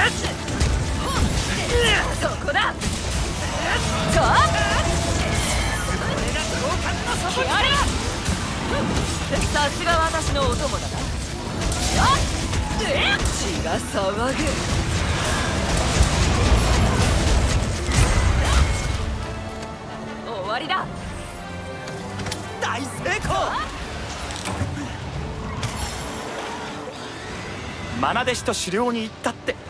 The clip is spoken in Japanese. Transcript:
そこだ。さすが私のお供だな。血が騒ぐ。終わりだ。 大成功。愛弟子と狩猟に行ったって